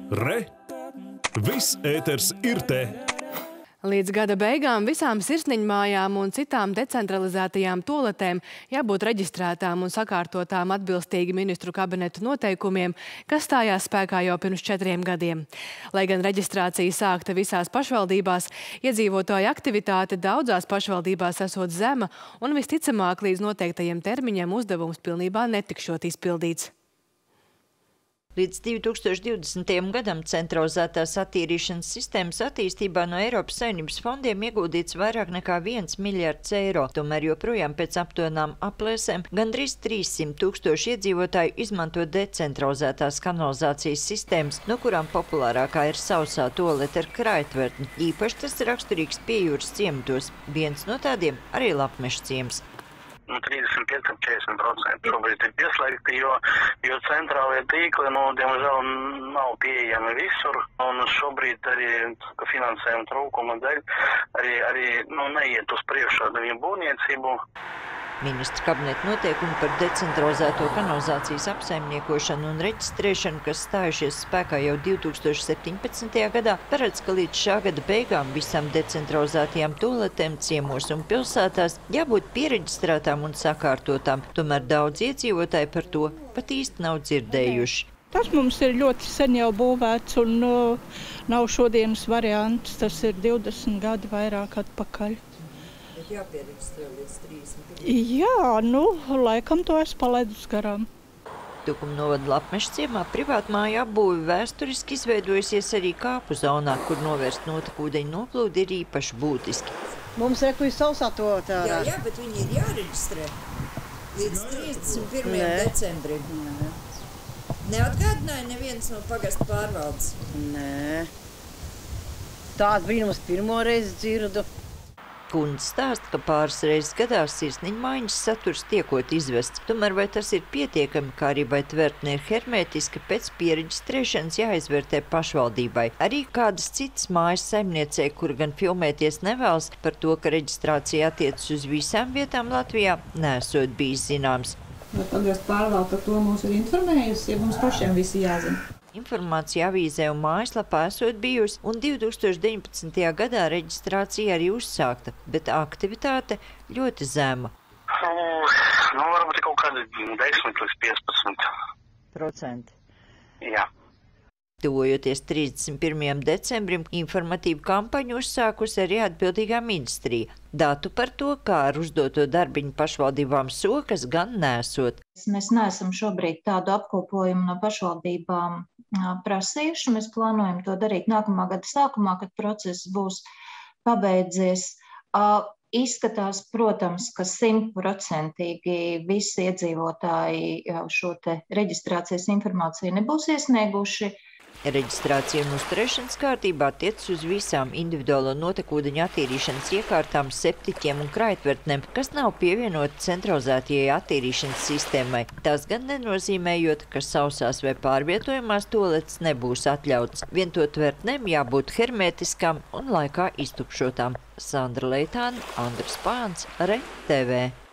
Re! Viss ēters ir te! Līdz gada beigām visām sirsniņmājām un citām decentralizētajām toaletēm jābūt reģistrētām un sakārtotām atbilstīgi ministru kabineta noteikumiem, kas stājās spēkā jau pirms 4 gadiem. Lai gan reģistrācija sākta visās pašvaldībās, iedzīvotāju aktivitāte daudzās pašvaldībās esot zema un visticamāk līdz noteiktajiem termiņiem uzdevums pilnībā netikšot izpildīts. Līdz 2020. gadam centralizētās attīrīšanas sistēmas attīstībā no Eiropas Savienības fondiem ieguldīts vairāk nekā 1 miljards eiro. Tomēr joprojām pēc aptuvenām aplēsēm gandrīz 300 000 iedzīvotāju izmanto decentralizētās kanalizācijas sistēmas, no kurām populārākā ir sausā toalete ar kraitvertni. Īpaši tas ir raksturīgs Piejūras ciematos. Viens no tādiem arī Lapmeža ciems. 35–40% šobrīd ir pieslēgti, jo centrālie tīkli, diemžēl, nav pieejami visur. Un šobrīd arī finansējuma trūkuma dēļ arī neiet uz priekšu ar viņu būvniecību. Ministra kabineta noteikumi par decentralizēto kanalizācijas apsaimniekošanu un reģistrēšanu, kas stājušies spēkā jau 2017. gadā, paredz, ka līdz šā gada beigām visām decentralizētajām toaletēm ciemos un pilsētās jābūt piereģistrētām un sakārtotām. Tomēr daudz iedzīvotāji par to pat īsti nav dzirdējuši. Tas mums ir ļoti sen jau būvēts un nav šodienas variants. Tas ir 20 gadi vairāk atpakaļ. Jāpiereģistrē līdz 30. Jā, laikam to es palaidus garām. Tukuma novada Lapmeža ciemā privātmāju apbūve vēsturiski izveidojusies arī kāpu zonā, kur novērst notekūdeņu noplūdi ir īpaši būtiski. Mums ir sausā toaletē. Jā, bet viņi ir jāreģistrē līdz 31. decembrim. Neatgādināja neviens no pagasta pārvaldes? Nē. Tādu brīnumus pirmo reizi dzirdu. Kundze stāsta, ka pāris reizes gadā sirsniņmaiņas saturs tiekot izvests. Tomēr vai tas ir pietiekami, kā arī vai tvertne ir hermētiska, pēc piereģistrēšanas jāizvērtē pašvaldībai. Arī kādas citas mājas saimniecei, kur gan filmēties nevēlas, par to, ka reģistrācija attiecas uz visām vietām Latvijā, nesot bijis zināms. Vai pagast pārvalde par to mūs ir informējusi, ja mums pašiem visi jāzina? Informācija avīzē un mājaslapā esot bijusi, un 2019. gadā reģistrācija arī uzsākta, bet aktivitāte ļoti zema. Varbūt kaut kādi 10–15%. Jā. Tuvojoties 31. decembrim, informatīvu kampaņu uzsākusi arī atbildīgā ministrija. Datu par to, kā ar uzdoto darbiņu pašvaldībām sokas, gan nesot. Mēs neesam šobrīd tādu apkopojumu no pašvaldībām prasījuši. Mēs plānojam to darīt nākamā gada sākumā, kad process būs pabeidzies. Izskatās, protams, ka 100% visi iedzīvotāji šo te reģistrācijas informāciju nebūs iesnieguši. Reģistrācija un uzturēšanas kārtībā attiecas uz visām individuālo notekūdeņu attīrīšanas iekārtām, septiķiem un kraitvertnēm, kas nav pievienoti centralizētajai attīrīšanas sistēmai. Tas gan nenozīmējot, ka sausās vai pārvietojamās toaletes nebūs atļauts. Vientot tvertnēm jābūt hermētiskām un laikā iztukšotām. Sandra Leitāne, Andris Pāns, Re TV.